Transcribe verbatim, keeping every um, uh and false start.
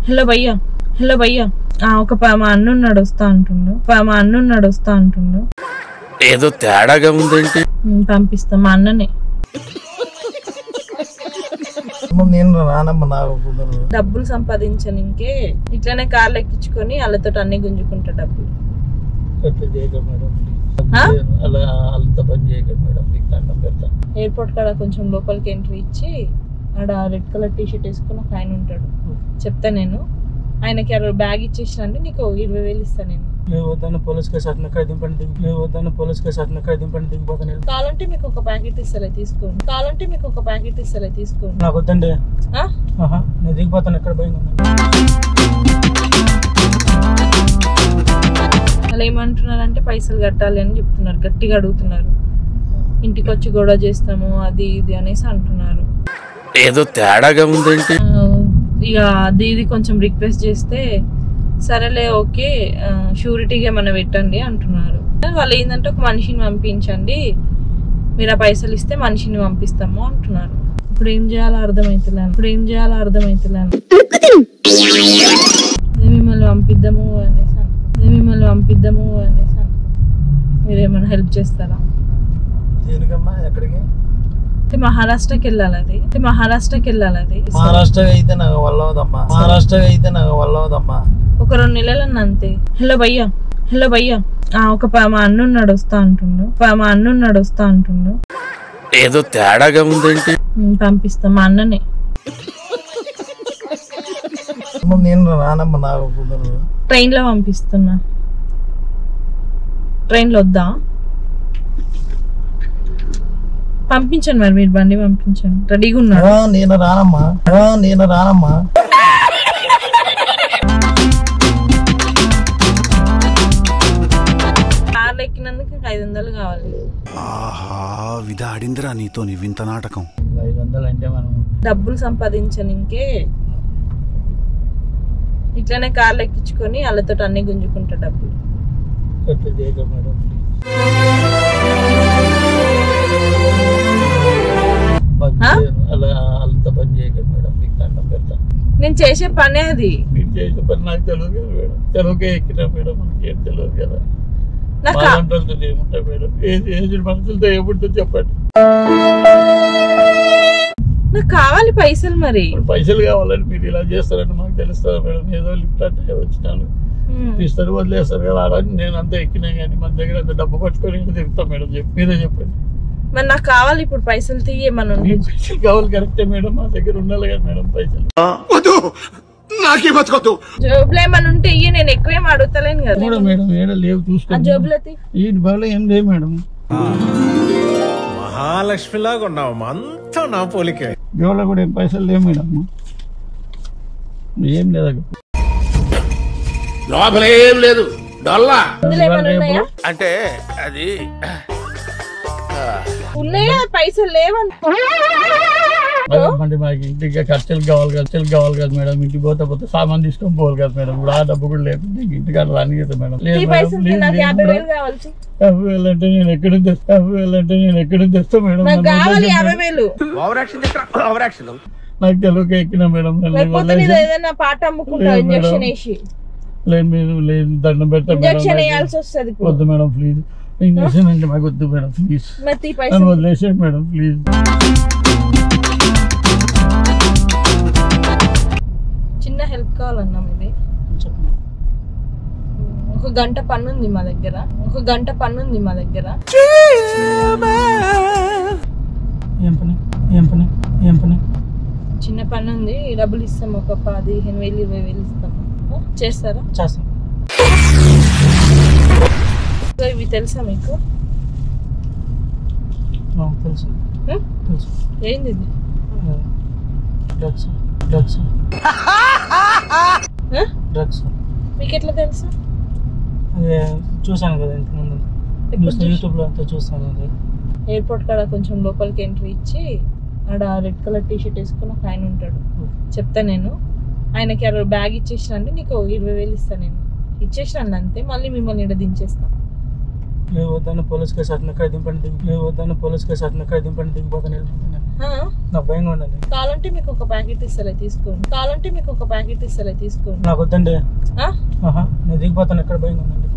Hello భయ్యా hello భయ్యా ఒక మా అన్నున్నాడు వస్తా అంటుండు మా అన్నున్నాడు వస్తా అంటుండు ఏదో తేడాగా ఉందేంటి పంపిస్తా మా అన్ననే డబ్బులు సంపాదించనికే ఇట్లానే కార్లు ఎక్కించుకొని వాళ్ళతో అన్ని గుంజుకుంటా డబ్బులు ఎయిర్పోర్ట్ కాడ కొంచెం లోపలికి ఎంట్రీ ఇచ్చి ఆడ రెడ్ కలర్ టీ షర్ట్ వేసుకుని ఒక ఆయన ఉంటాడు చెప్తా నేను ఆయనకి బ్యాగ్ ఇచ్చేసినండి నీకు ఇరవై వేలు ఇస్తా నేను కావాలంటే మీకు ఒక ప్యాకెట్ ఇస్తలే తీసుకోండి కావాలంటే మీకు ఒక ప్యాకెట్ ఇస్తలే తీసుకోండి నాకు వద్దండి నేను దిగిపోతాను ఎక్కడ పోయింది అలా ఏమంటున్నారు అంటే పైసలు కట్టాలి అని చెప్తున్నారు గట్టిగా అడుగుతున్నారు ఇంటికి వచ్చి గొడవ చేస్తాము అది ఇది అనేసి అంటున్నారు ఏదో తేడాగా ఉందేంటి ఇక అది ఇది కొంచెం రిక్వెస్ట్ చేస్తే సరేలే ఓకే షూరిటీగా ఏమైనా పెట్టండి అంటున్నారు వాళ్ళు ఏంటంటే ఒక మనిషిని పంపించండి మీరు ఆ పైసలు ఇస్తే మనిషిని పంపిస్తాము అంటున్నారు ఇప్పుడు ఏం చేయాలో అర్థమవుతలేను ఇప్పుడు ఏం చేయాలో అర్థమవుతలేను మిమ్మల్ని పంపిద్దాము అనేసి అనుకో మిమ్మల్ని పంపిద్దాము అనేసి అనుకో మీరు ఏమైనా హెల్ప్ చేస్తారా మహారాష్ట్రకి వెళ్ళాలి అది మహారాష్ట్రకి వెళ్ళాలి అది మహారాష్ట్ర అయితే నాకు వల్ల అవుదమ్మా మహారాష్ట్ర అయితే నాకు వల్ల అవుదమ్మా ఒక రెండు నెలలన్నా అంతే హలో భయ్యా హలో భయ్యా ఒక మా అన్నున్నాడు వస్తా అంటుండు మా అన్నున్నాడు వస్తా అంటుండు ఏదో తేడాగా ఉందేంటి పంపిస్తా మా అన్ననే నేను రానమ్మా నాకు ట్రైన్ లో పంపిస్తున్నా ట్రైన్ లో వద్దా పంపించండి మరి మీరు బండి పంపించండి రెడీగా ఉన్నారు నేను రానమ్మా నేను రానమ్మా కార్లు ఎక్కినందుకు ఐదు వందలు కావాలి విధాడిందిరా నీతో నీ వింత నాటకం ఐదు వందలు అంటే మనం డబ్బులు సంపాదించనికే ఇట్లానే కార్లు ఎక్కించుకొని వాళ్ళతో అన్ని గుంజుకుంటా డబ్బులు నేను చేసే పనే అది మీరు చేసే పని నాకు తెలియదు కదా మేడం తెలుగుకే ఎక్కినా మేడం మనకి ఏం తెలియదు కదా ఏముంటాయి మేడం ఏజ్ మనుషులతో ఏముంటుంది చెప్పండి నాకు కావాలి పైసలు మరి పైసలు కావాలని మీరు ఇలా చేస్తారని మాకు తెలుస్తుంది మేడం ఏదో లిఫ్ట్ అంటే వచ్చినాను తీస్తారు వదిలేస్తారు కదా అలా నేను అంతా ఎక్కినా కానీ మన దగ్గర అంత డబ్బు పట్టుకొని తిరుగుతాం మేడం చెప్పి మీరే చెప్పండి మరి నాకు కావాలి ఇప్పుడు పైసలు తీయమను పైసలు కావాలి కరెక్టే మేడం మా దగ్గర ఉండాలి కదా మేడం పైసలు జోబులో ఏమన్నా ఉంటే ఇయ్య నేను ఎక్కువేం అడుగుతలేను కదా మేడం ఏడ లేవు చూసుకోండి జోబులో ఈ బాగా ఏం లేవు మేడం మహాలక్ష్మిలాగా ఉన్నావు అంతా నా పోలికే జోబులో కూడా ఏం పైసలు లేవు మేడం ఏం లేదు లోపల ఏం లేదు డొల్లా అంటే అది ఉన్నాయా పైసలు లేవంటే మాకు ఇంటికి ఖర్చులు కావాలి ఖర్చులు కావాలి కదా మేడం ఇంటికి పోతే పోతే సామాన్ తీసుకొని పోవాలి కదా మేడం ఇప్పుడు ఆ డబ్బు కూడా లేకపోతే ఇంటికి అట్లా రాని కదా మేడం యాభై వేలు కావాలి యాభై వేలు అంటే నేను ఎక్కడ తెస్తా యాభై వేలు అంటే నేను ఎక్కడ తెస్తా మేడం యాభై వేలు నాకు తెలుగుకి ఎక్కినా మేడం ఏదైనా పాట అమ్ముకుంటా ఇంజక్షన్ వేసి లేదు మీరు లేదు దండం పెడతా వద్దు మేడం ప్లీజ్ ఇంజక్షన్ అంటే మాకు వద్దు మేడం ప్లీజ్ వదిలేసాడు మేడం ప్లీజ్ చిన్న హెల్ప్ కావాలన్నా ఇది ఒక గంట పని ఉంది మా దగ్గర ఒక గంట పని ఉంది మా దగ్గర ఏం పని ఏం పని ఏం పని చిన్న పని ఉంది డబ్బులు ఇస్తాము ఒక పదిహేను వేలు ఇరవై వేలు ఇస్తాము చేస్తారా చేస్తాం ఇవి తెలుసా మీకు తెలుసు తెలుసు ఏంది ఇది డ్రగ్స్ డ్రగ్స్ డ్రగ్స్ మీకు ఎట్లా తెలుసు అదే చూసాను కదా ఇంత ముందు యూట్యూబ్లో అంతా చూస్తాను అది ఎయిర్పోర్ట్ కాడ కొంచెం లోపలికి ఎంట్రీ ఇచ్చి ఆడ రెడ్ కలర్ టీ షర్ట్ వేసుకుని ఒక ఆయన ఉంటాడు చెప్తా నేను ఆయనకి బ్యాగ్ ఇచ్చేసినండి నీకు ఇరవై వేలు ఇస్తాను నేను ఇచ్చేసినాను అంతే మళ్ళీ మిమ్మల్ని ఇక్కడ దించేస్తాను వద్దాను పోలీస్ కేసు అట్లా దింపండి వద్దాను పోలీస్ కేసు అట్లా దింపండి దిగిపోతాను నాకు భయంగా ఉందండి. కావాలంటే మీకు ఒక ప్యాకెట్ ఇస్తలే తీసుకోండి. కావాలంటే మీకు ఒక ప్యాకెట్ ఇస్తలే తీసుకోండి. నాకు వద్దండి. నేను దిగిపోతాను. ఎక్కడ భయంగా ఉందండి.